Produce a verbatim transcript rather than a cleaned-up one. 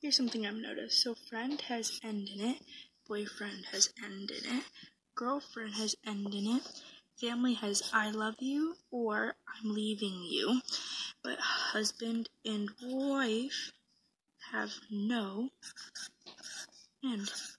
Here's something I've noticed. So friend has end in it, boyfriend has end in it, girlfriend has end in it, family has I love you or I'm leaving you, but husband and wife have no end.